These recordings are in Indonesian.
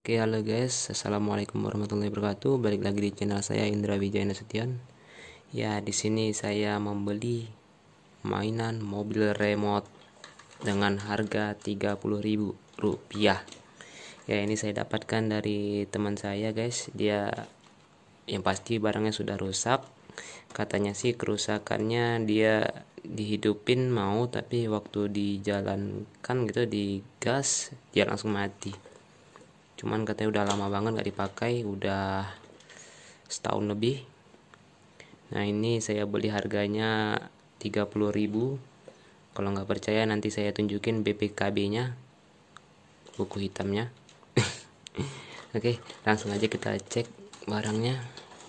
Oke, halo guys, assalamualaikum warahmatullahi wabarakatuh. Balik lagi di channel saya Indra Wijaya Nasution. Ya, di sini saya membeli mainan mobil remote dengan harga Rp30.000. Ya, ini saya dapatkan dari teman saya guys. Dia yang pasti barangnya sudah rusak. Katanya sih kerusakannya dia dihidupin mau, tapi waktu dijalankan gitu digas dia langsung mati. Cuman katanya udah lama banget gak dipakai, udah setahun lebih. Nah, ini saya beli harganya 30.000. Kalau nggak percaya nanti saya tunjukin BPKB nya, buku hitamnya. Oke, langsung aja kita cek barangnya.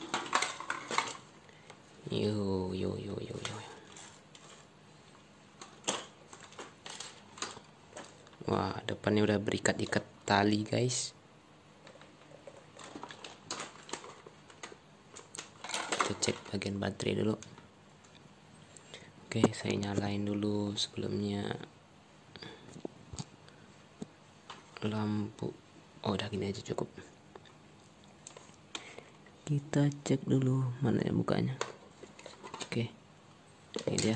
Yo. Wah, depannya udah berikat-ikat tali guys. Kita cek bagian baterai dulu. Oke, saya nyalain dulu sebelumnya lampu. Oh, udah gini aja cukup. Kita cek dulu mana ya bukanya. Oke, ini dia.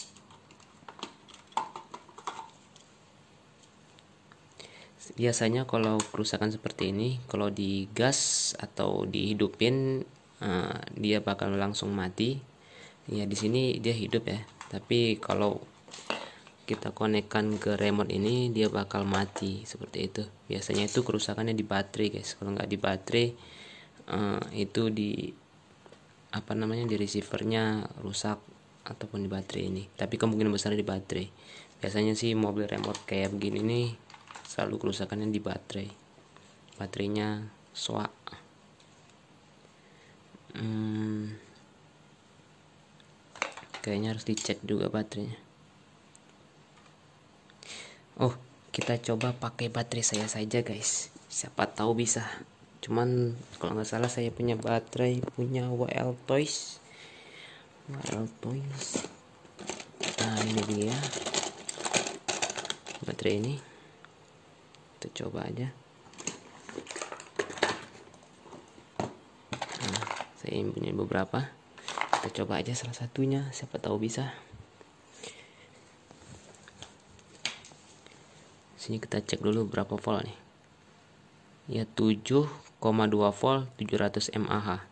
Biasanya kalau kerusakan seperti ini, kalau digas atau dihidupin, dia bakal langsung mati. Ya, di sini dia hidup ya. Tapi kalau kita konekkan ke remote ini, dia bakal mati seperti itu. Biasanya itu kerusakannya di baterai guys. Kalau nggak di baterai, itu di di receivernya rusak ataupun di baterai ini. Tapi kemungkinan besar di baterai. Biasanya sih mobil remote kayak begini nih selalu kerusakannya di baterainya soak. Kayaknya harus dicek juga baterainya. Oh, kita coba pakai baterai saya saja guys, siapa tahu bisa. Cuman kalau nggak salah saya punya baterai punya WL Toys. Nah, ini dia baterai ini. Kita coba aja. Nah, saya punya beberapa. Kita coba aja salah satunya, siapa tahu bisa. Sini kita cek dulu berapa volt nih. Ya, 7,2 volt 700 mAh.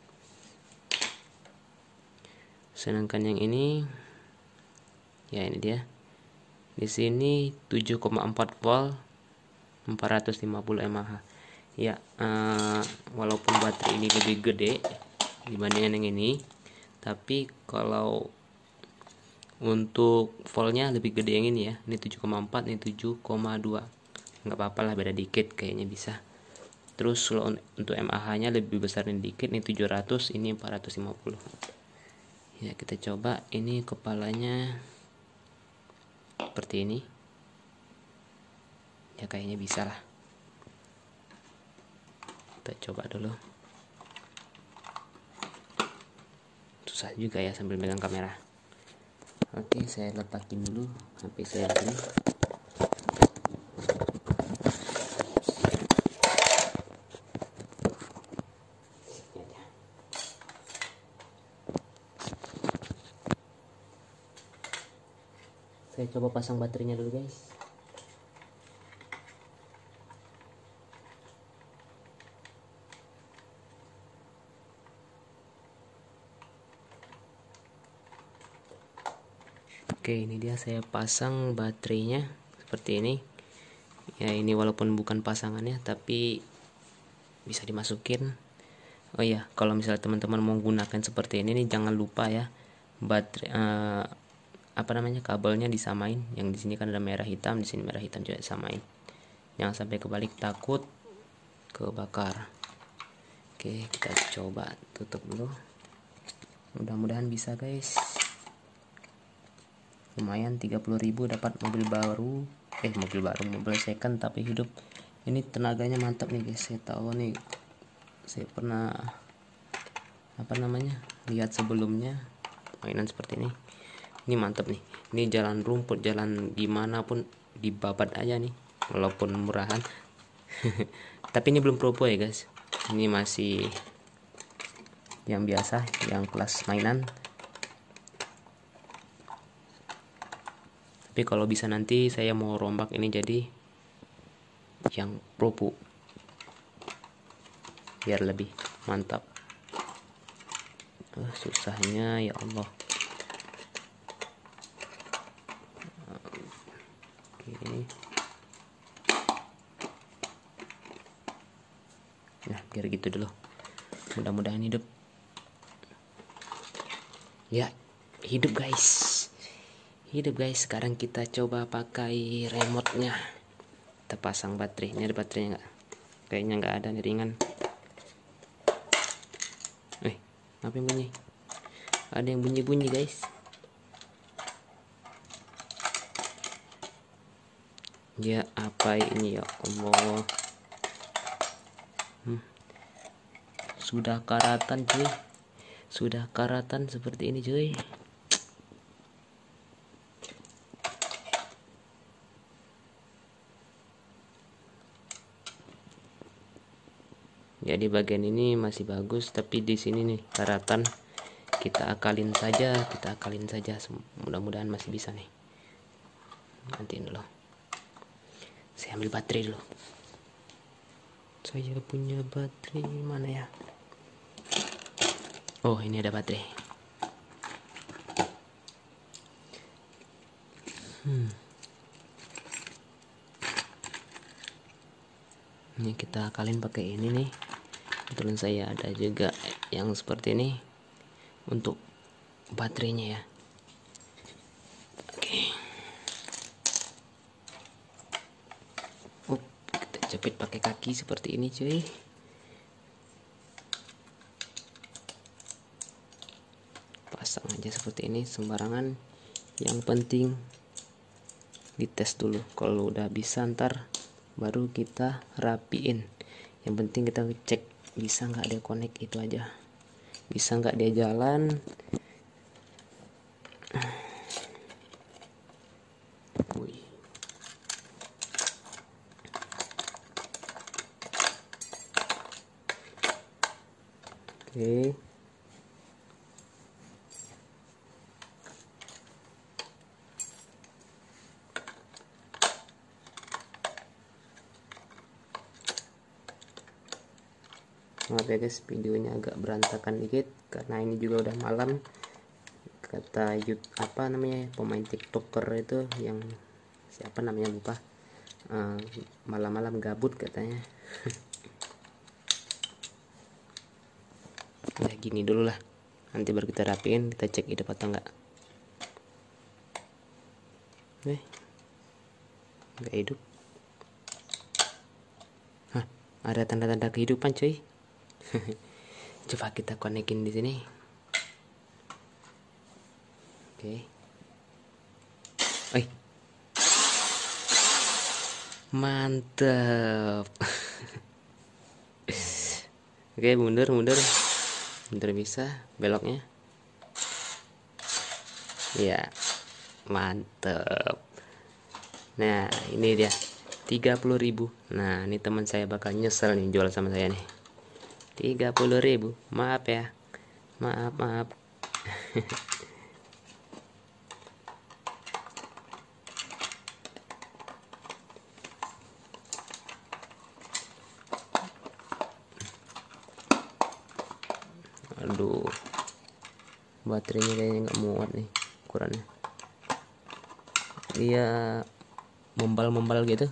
Sedangkan yang ini ya ini dia. Di sini 7,4 volt 450 mAh. Ya, walaupun baterai ini lebih gede dibandingkan yang ini, tapi kalau untuk voltnya lebih gede yang ini ya. Ini 7,4, ini 7,2. Nggak apa-apa lah, beda dikit kayaknya bisa. Terus kalau untuk mAh nya lebih besar ini dikit, ini 700, ini 450. Ya, kita coba. Ini kepalanya seperti ini. Ya, kayaknya bisa lah. Kita coba dulu. Susah juga ya sambil megang kamera. Oke, saya letakin dulu HP saya ini. Saya coba pasang baterainya dulu guys. Oke, ini dia saya pasang baterainya seperti ini. Ya, ini walaupun bukan pasangannya tapi bisa dimasukin. Oh ya, kalau misalnya teman-teman mau gunakan seperti ini nih, jangan lupa ya baterai kabelnya disamain. Yang di sini kan ada merah hitam, di sini merah hitam juga samain. Jangan sampai kebalik, takut kebakar. Oke, kita coba tutup dulu. Mudah-mudahan bisa guys. Lumayan 30.000 dapat mobil second tapi hidup. Ini tenaganya mantap nih guys. Saya tahu nih, saya pernah lihat sebelumnya mainan seperti ini. Ini mantap nih. Ini jalan rumput, jalan dimanapun dibabat aja nih, walaupun murahan. Tapi ini belum Pro ya guys, ini masih yang biasa, yang kelas mainan. Tapi kalau bisa nanti saya mau rombak ini jadi yang Pro biar lebih mantap. Susahnya ya Allah. Oke. Nah, biar gitu dulu. Mudah-mudahan hidup. Ya, hidup guys. Sekarang kita coba pakai remote-nya. Kita pasang baterai. Ini ada baterainya nggak? Kayaknya nggak ada nih, ringan. Apa yang bunyi? Ada yang bunyi guys. Ya, apa ini ya Allah. Sudah karatan cuy. Sudah karatan seperti ini cuy. Jadi bagian ini masih bagus, tapi di sini nih karatan. Kita akalin saja. Mudah-mudahan masih bisa nih. Nanti dulu. Saya ambil baterai dulu. Saya punya baterai mana ya? Oh, ini ada baterai. Ini kita akalin pakai ini nih. Kebetulan saya ada juga yang seperti ini untuk baterainya ya. Oke. Kita jepit pakai kaki seperti ini cuy. Pasang aja seperti ini sembarangan. Yang penting dites dulu. Kalau udah bisa ntar baru kita rapiin. Yang penting kita cek bisa nggak dia connect, itu aja. Bisa nggak dia jalan. Oke. Maaf ya guys, videonya agak berantakan dikit karena ini juga udah malam. Kata pemain TikToker itu yang siapa namanya lupa, malam-malam gabut katanya. Ya gini dulu lah, nanti baru kita rapiin, kita cek hidup atau enggak. Enggak hidup. Ada tanda-tanda kehidupan cuy. Coba kita konekin di sini. Oke. Mantap. Oke, mundur bisa beloknya. Ya, mantap. Nah, ini dia 30.000. Nah, ini teman saya bakal nyesel nih jual sama saya nih. 30.000. Maaf ya. Maaf. Aduh, baterainya kayaknya nggak muat nih ukurannya. Dia membal gitu.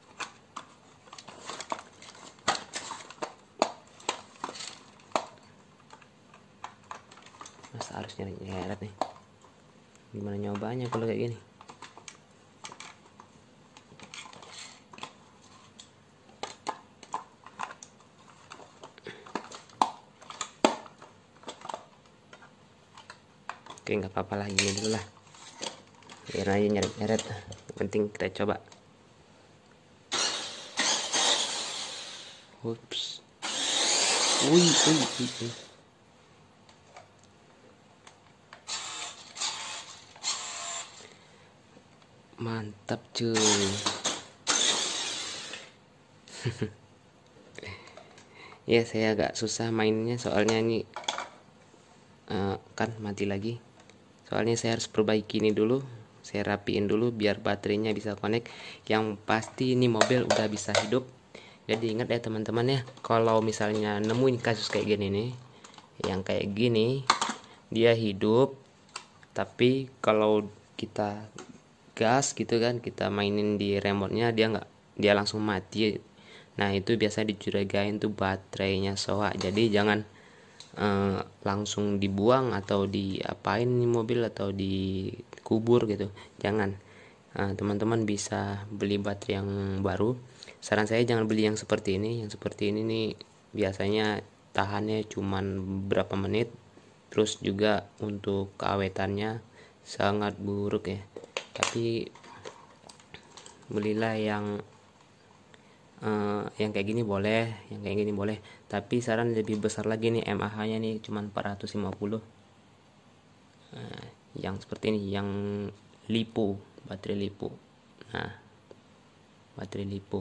Masa harus nyeret nih. Gimana nyobanya kalau kayak gini? Oke, nggak apa-apa lah, ini dulu lah. Biar aja nyeret-nyeret. Penting kita coba. Ups. Wih. Mantap cuy. Ya, saya agak susah mainnya soalnya ini kan mati lagi. Soalnya saya harus perbaiki ini dulu, saya rapiin dulu biar baterainya bisa connect. Yang pasti ini mobil udah bisa hidup. Jadi ingat ya teman-teman ya, kalau misalnya nemuin kasus kayak gini nih, yang kayak gini dia hidup, tapi kalau kita gas gitu kan, kita mainin di remote-nya, dia langsung mati. Nah itu biasa dicurigain tuh baterainya soak. Jadi jangan langsung dibuang atau diapain nih mobil atau dikubur gitu, jangan. Teman-teman bisa beli baterai yang baru. Saran saya jangan beli yang seperti ini. Yang seperti ini nih biasanya tahannya cuman berapa menit, terus juga untuk keawetannya sangat buruk ya. Tapi belilah yang kayak gini boleh, yang kayak gini boleh, tapi saran lebih besar lagi nih, mAh nya nih cuman 450. Yang seperti ini, yang LiPo, baterai LiPo. Nah, baterai LiPo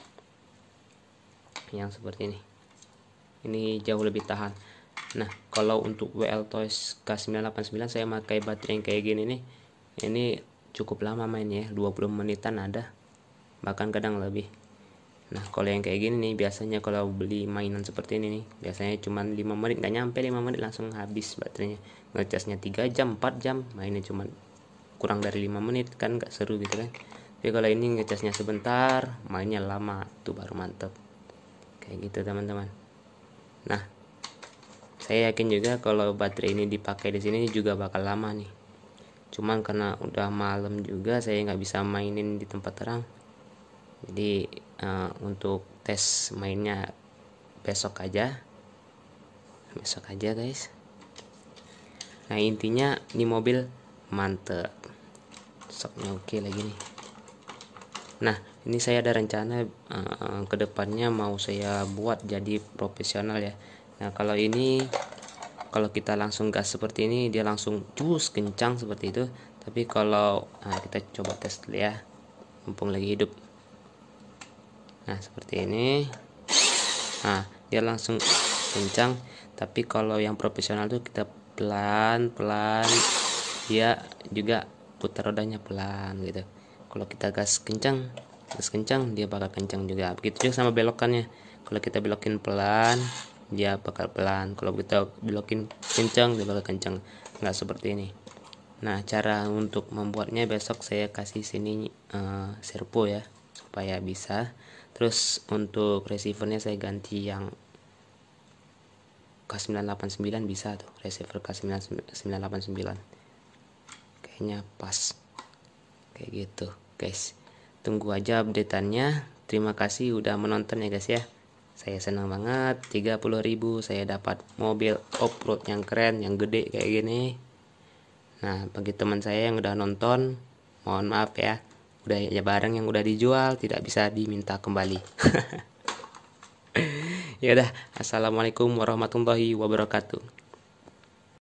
yang seperti ini jauh lebih tahan. Nah, kalau untuk WLTOS K989 saya pakai baterai yang kayak gini nih, ini cukup lama mainnya, 20 menitan ada, bahkan kadang lebih. Nah, kalau yang kayak gini nih biasanya kalau beli mainan seperti ini nih, biasanya cuman 5 menit, nggak nyampe 5 menit langsung habis baterainya. Ngecasnya 3 jam, 4 jam, mainnya cuman kurang dari 5 menit, kan nggak seru gitu kan. Tapi kalau ini ngecasnya sebentar, mainnya lama, tuh baru mantep. Kayak gitu teman-teman. Nah, saya yakin juga kalau baterai ini dipakai di sini juga bakal lama nih. Cuman karena udah malam juga, saya nggak bisa mainin di tempat terang. Jadi untuk tes mainnya besok aja guys. Nah intinya ini mobil mantep, stoknya oke lagi nih. Nah ini saya ada rencana kedepannya mau saya buat jadi profesional ya. Nah kalau kita langsung gas seperti ini, dia langsung cus kencang seperti itu. Tapi kalau kita coba tes dulu ya, mumpung lagi hidup. Nah seperti ini, nah dia langsung kencang. Tapi kalau yang profesional tuh kita pelan-pelan, dia juga putar rodanya pelan gitu. Kalau kita gas kencang dia bakal kencang juga. Begitu juga sama belokannya, kalau kita belokin pelan dia bakal pelan, kalau kita belokin kencang dia bakal kencang, nggak seperti ini. Nah cara untuk membuatnya besok saya kasih sini servo ya, supaya bisa. Terus untuk receivernya saya ganti yang K989, bisa tuh receiver K989, kayaknya pas kayak gitu guys. Tunggu aja updateannya. Terima kasih udah menonton ya guys ya. Saya senang banget, 30.000 saya dapat mobil off-road yang keren, yang gede kayak gini. Nah bagi teman saya yang udah nonton, mohon maaf ya, udah ya barang yang udah dijual tidak bisa diminta kembali. Ya udah, assalamualaikum warahmatullahi wabarakatuh.